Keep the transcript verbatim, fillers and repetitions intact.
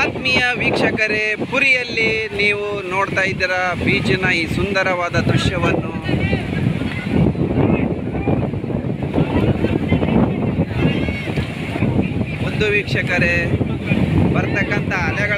ಆತ್ಮೀಯ ವೀಕ್ಷಕರೇ, ಪುರಿಯಲ್ಲಿ ನೀವು ನೋಡ್ತಾ ಇದ್ದೀರಾ ಬೀಚಿನ ಈ ಸುಂದರವಾದ ದೃಶ್ಯವನ್ನು. ಒಂದು ವೀಕ್ಷಕರೇ, ಬರ್ತಕ್ಕಂಥ ಅಲೆಗಳ